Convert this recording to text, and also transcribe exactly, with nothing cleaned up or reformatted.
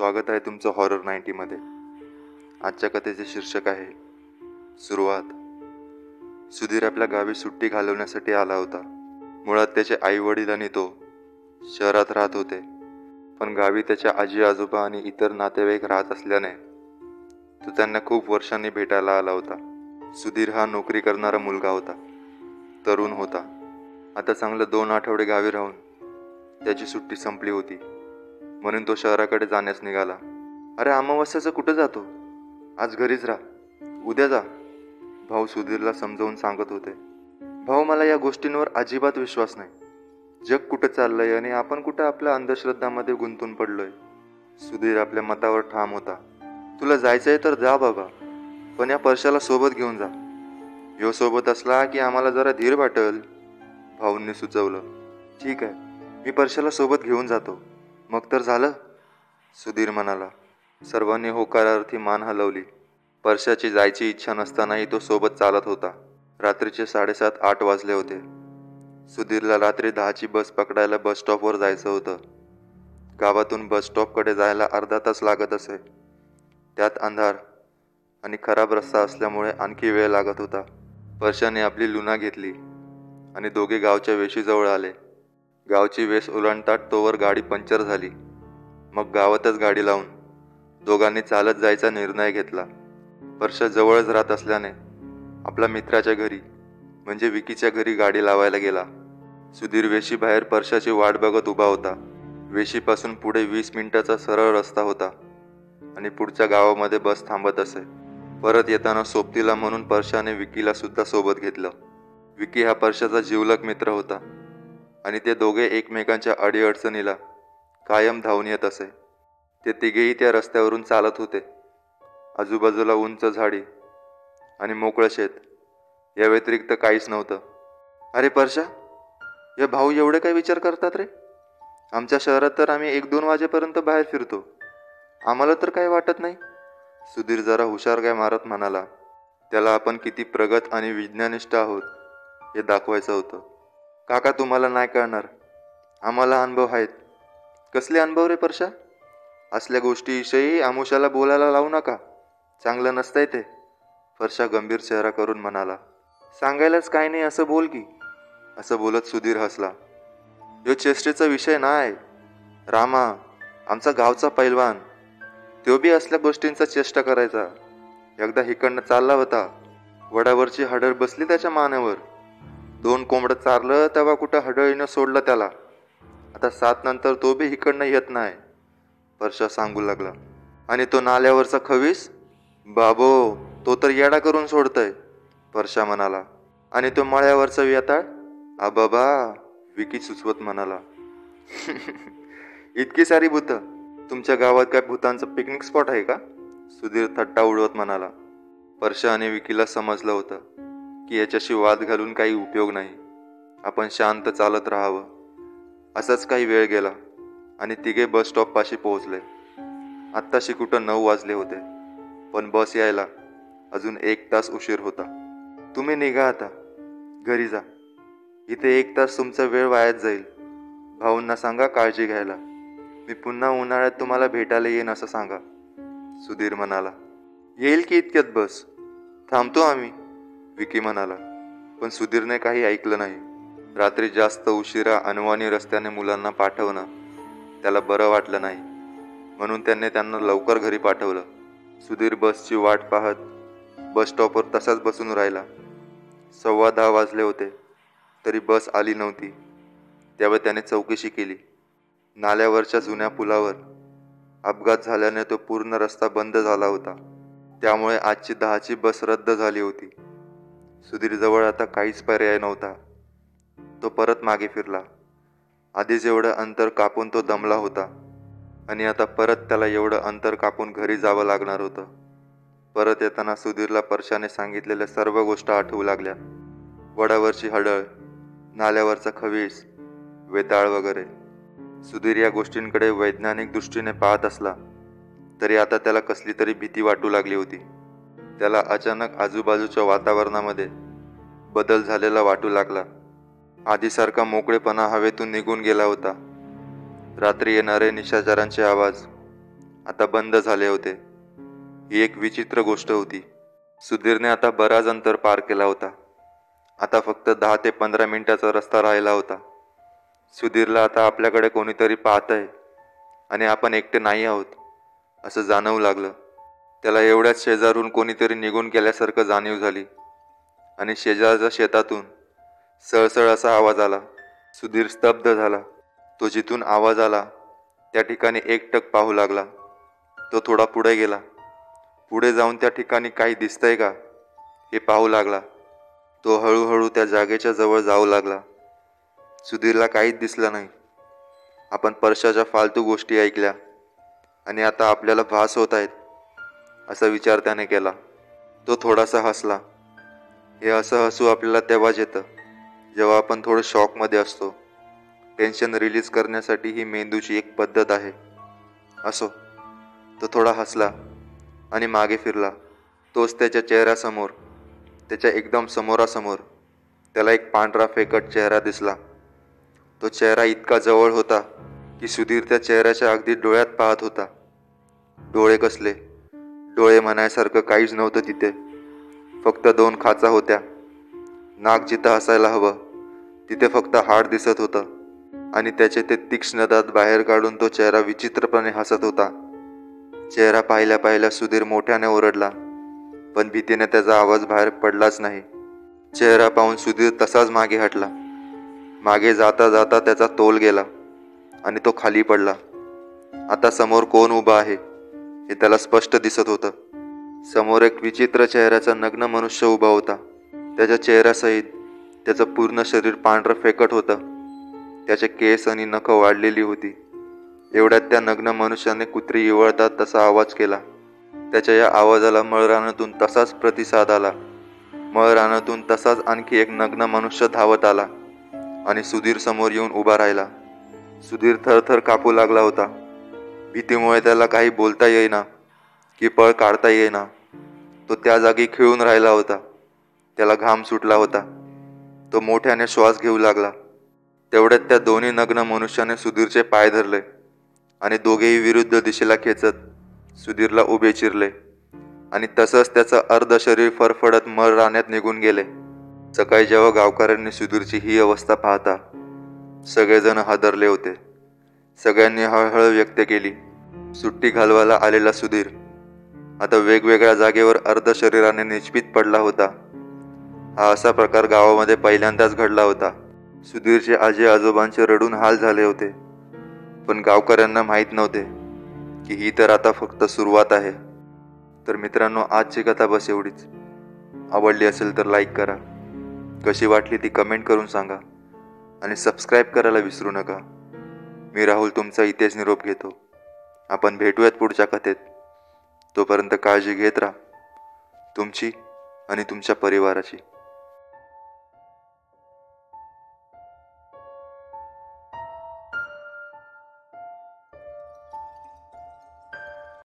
स्वागत आहे तुमचं हॉरर नाईंटीमध्ये. आजच्या कथेचे शीर्षक आहे सुरुवात. सुधीर आपल्या गावी सुट्टी घालवण्यासाठी आला होता. मुळात त्याचे आई वडील आणि तो शहरात राहत होते, पण गावी त्याच्या आजी आजोबा आणि इतर नातेवाईक राहत असल्याने तो त्यांना खूप वर्षांनी भेटायला आला होता. सुधीर हा नोकरी करणारा मुलगा होता, तरुण होता. आता चांगलं दोन आठवडे गावी राहून त्याची सुट्टी संपली होती, म्हणून तो शहराकडे जाण्यास निघाला. अरे अमावस्याचं कुठं जातो? आज घरीच राहा, उद्या जा, भाऊ सुधीरला समजावून सांगत होते. भाऊ, मला या गोष्टींवर अजिबात विश्वास नाही. जग कुठं चाललंय आणि आपण कुठं आपल्या अंधश्रद्धामध्ये गुंतून पडलोय. सुधीर आपल्या मतावर ठाम होता. तुला जायचंय तर जा बाबा, पण या परशाला सोबत घेऊन जा. ह्यो सोबत असला की आम्हाला जरा धीर वाटेल, भाऊंनी सुचवलं. ठीक आहे, मी परशाला सोबत घेऊन जातो, मग तर झालं, सुधीर म्हणाला. सर्वांनी होकारार्थी मान हलवली. परशाची जायची इच्छा नसतानाही तो सोबत चालत होता. रात्रीचे साडेसात आठ वाजले होते. सुधीरला रात्री दहाची बस पकडायला बस स्टॉपवर जायचं होतं. गावातून बस स्टॉपकडे जायला अर्धा तास लागत असे. त्यात अंधार आणि खराब रस्ता असल्यामुळे आणखी वेळ लागत होता. परशाने आपली लुना घेतली आणि दोघे गावच्या वेशीजवळ आले. गावची वेस ओलांडतात तोवर गाडी पंक्चर झाली. मग गावातच गाडी लावून दोघांनी चालत जायचा निर्णय घेतला. परशा जवळच राहत असल्याने आपल्या मित्राच्या घरी म्हणजे विकीच्या घरी गाडी लावायला गेला. सुधीर वेशीबाहेर परशाची वाट बघत उभा होता. वेशीपासून पुढे वीस मिनिटाचा सरळ रस्ता होता आणि पुढच्या गावामध्ये बस थांबत असे. परत येताना सोबतीला म्हणून परशाने विकीला सुद्धा सोबत घेतलं. विकी हा परशाचा जिवलग मित्र होता आणि ते दोघे एकमेकांच्या अडीअडचणीला कायम धावून येत असे. ते तिघेही त्या रस्त्यावरून चालत होते. आजूबाजूला उंच झाडी आणि मोकळं शेत, या व्यतिरिक्त काहीच नव्हतं. अरे परशा, या भाऊ एवढे काय विचार करतात रे? आमच्या शहरात तर आम्ही एक दोन वाजेपर्यंत बाहेर फिरतो, आम्हाला तर काही वाटत नाही, सुधीर जरा हुशार काय मारत म्हणाला. त्याला आपण किती प्रगत आणि विज्ञानिष्ठ आहोत हे दाखवायचं होतं. काका, तुम्हाला नाही कळणार, आम्हाला अनुभव आहेत. कसले अनुभव रे परशा? असल्या गोष्टीविषयी आमुषाला बोलायला लावू नका, चांगलं नसतंय ते, परशा गंभीर चेहरा करून म्हणाला. सांगायलाच काय नाही असं बोल की, असं बोलत सुधीर हसला. ह्यो चेष्टेचा विषय नाही. रामा, आमचा गावचा पैलवान, तो बी असल्या गोष्टींचा चेष्टा करायचा. एकदा हिकडनं चालला होता, वडावरची हडळ बसली त्याच्या मानेवर. दोन कोंबडं चारलं तेव्हा कुठं हडळीनं सोडलं त्याला. आता सात नंतर तो बी हिकडनं येत नाही, परशा सांगू लागला. आणि तो नाल्यावरचा खवीस, बाबो, तो तर येडा करून सोडतय, परशा म्हणाला. आणि तो मळ्यावरचा वेताळ, आबाबा, विकी सुचवत म्हणाला. इतकी सारी भूत तुमच्या गावात, काय भूतांचं पिकनिक स्पॉट आहे का? सुधीर थट्टा उडवत म्हणाला. परशा आणि विकीला समजलं होतं की याच्याशी वाद घालून काही उपयोग नाही. आपण शांत चालत राहावं. असाच काही वेळ गेला आणि तिघे बस स्टॉपपाशी पोहोचले. आत्ताशी कुठं नऊ वाजले होते, पण बस यायला अजून एक तास उशीर होता. तुम्ही निघा आता, घरी जा. इथे एक तास तुमचा वेळ वायात जाईल. भाऊंना सांगा काळजी घ्यायला. मी पुन्हा उन्हाळ्यात तुम्हाला भेटायला येईन असं सांगा, सुधीर म्हणाला. येईल की इतक्यात बस, थांबतो आम्ही, विकी म्हणाला. पण सुधीरने काही ऐकलं नाही. रात्री जास्त उशिरा अनवाणी रस्त्याने मुलांना पाठवणं त्याला बरं वाटलं नाही, म्हणून त्याने त्यांना लवकर घरी पाठवलं. सुधीर बसची वाट पाहत बस स्टॉपवर तसाच बसून राहिला. सव्वा दहा वाजले होते तरी बस आली नव्हती. त्यावेळी त्याने चौकशी केली. नाल्यावरच्या जुन्या पुलावर अपघात झाल्याने तो पूर्ण रस्ता बंद झाला होता, त्यामुळे आजची दहाची बस रद्द झाली होती. सुधीरजवळ आता काहीच पर्याय नव्हता. तो परत मागे फिरला. आधीच एवढं अंतर कापून तो दमला होता आणि आता परत त्याला एवढं अंतर कापून घरी जावं लागणार होतं. परत येताना सुधीरला परशाने सांगितलेल्या सर्व गोष्टी आठवू लागल्या. वडावरची हडळ, नाल्यावरचा खवीस, वेताळ वगैरे. सुधीर या गोष्टींकडे वैज्ञानिक दृष्टीने पाहत असला तरी आता त्याला कसली तरी भीती वाटू लागली होती. त्याला अचानक आजूबाजूच्या वातावरणामध्ये बदल झालेला वाटू लागला. आधीसारखा मोकळेपणा हवेतून निघून गेला होता. रात्री येणारे निशाचरांचे आवाज, आता बंद झाले होते। ही एक विचित्र गोष्ट होती। सुधीरने आता बराच अंतर पार केला होता। आता फक्त दहा ते पंधरा मिनिटाचा रस्ता राहिला होता। सुधीरला आता आपल्याकडे कोणीतरी पाहतंय आणि आपण एकटे नाही आहोत असं जाणवू लागलं। त्याला एवढ्याच शेजारून कोणीतरी निघून गेल्यासारखं जाणीव झाली आणि शेजारच्या शेतातून सळसळ असा आवाज आला। सुधीर स्तब्ध झाला। तो जिथून आवाज आला त्या ठिकाणी एकटक पाहू लागला। तो थोडा पुढे गेला। पुढे जाऊन त्या ठिकाणी काही दिसतंय का हे पाहू लागला। तो हळूहळू त्या जागेच्या जवळ जाऊ लागला। सुधीरला काहीच दिसलं नाही। आपण परशाच्या फालतू गोष्टी ऐकल्या आणि आता आपल्याला भास होत आहेत असा विचार त्याने केला। तो थोडासा हसला। हे असं हसू आपल्याला तेव्हाच येतं जेव्हा आपण थोडं शॉकमध्ये असतो। टेन्शन रिलीज करण्यासाठी ही मेंदूची एक पद्धत आहे। असो, तो थोडा हसला आणि मागे फिरला। तोच त्याच्या चेहऱ्यासमोर, त्याच्या एकदम समोरासमोर त्याला एक पांढरा फेकट चेहरा दिसला। तो चेहरा इतका जवळ होता की सुधीर त्या चेहऱ्याच्या अगदी डोळ्यात पाहत होता। डोळे कसले? डोळे म्हणायसारखं काहीच नव्हतं तिथे। फक्त दोन खाचा होत्या। नाक जिथं असायला हवं तिथे फक्त हाड दिसत होतं आणि त्याचे ते तीक्ष्ण दात बाहेर काढून तो चेहरा विचित्रपणे हसत होता। चेहरा पाहिल्या पाहिल्या सुधीर मोठ्याने ओरडला, पण भीतीने त्याचा आवाज बाहेर पडलाच नाही। चेहरा पाहून सुधीर तसाच मागे हटला। मागे जाता जाता त्याचा तोल गेला आणि तो खाली पडला। आता समोर कोण उभा आहे हे त्याला स्पष्ट दिसत होतं। समोर एक विचित्र चेहऱ्याचा नग्न मनुष्य उभा होता। त्याच्या चेहऱ्यासहित त्याचं पूर्ण शरीर पांढरं फेकट होतं। त्याचे केस आणि नखं वाढलेली होती। एवढ्यात त्या नग्न मनुष्याने कुत्री इवळतात तसा आवाज केला। त्याच्या या आवाजाला मळरानातून तसाच प्रतिसाद आला। मळरानातून तसाच आणखी एक नग्न मनुष्य धावत आला आणि सुधीर समोर येऊन उभा राहिला। सुधीर थरथर कापू लागला होता। भीतीमुळे त्याला काही बोलता येईना की पळ काढता येईना। तो त्या जागी खिळून राहिला होता। त्याला घाम सुटला होता। तो मोठ्याने श्वास घेऊ लागला। तेवढ्यात त्या दोन्ही नग्न मनुष्याने सुधीरचे पाय धरले आणि दोघेही विरुद्ध दिशेला खेचत सुधीरला उभे चिरले आणि तसंच त्याचं अर्ध शरीर फरफडत मळ रानात निघून गेले। सकाळी जेव्हा गावकऱ्यांनी सुधीरची ही अवस्था पाहता सगळेजण हादरले होते। सगळ्यांनी हळहळ व्यक्त केली। सुट्टी घालवायला आलेला सुधीर आता वेगवेगळ्या जागेवर अर्ध शरीराने निष्पीत पडला होता। हा असा प्रकार गावामध्ये पहिल्यांदाच घडला होता। सुधीरचे आजी आजोबांचे रडून हाल झाले होते, पण गावकऱ्यांना माहीत नव्हते की ही तर आता फक्त सुरुवात आहे। तर मित्रांनो, आजची कथा बस एवढीच। आवडली असेल तर लाईक करा, कशी वाटली ती कमेंट करून सांगा आणि सबस्क्राईब करायला विसरू नका। मी राहुल तुमचा इथेच निरोप घेतो। आपण भेटूयात पुढच्या कथेत। तोपर्यंत काळजी घेत राहा, तुमची आणि तुमच्या परिवाराची।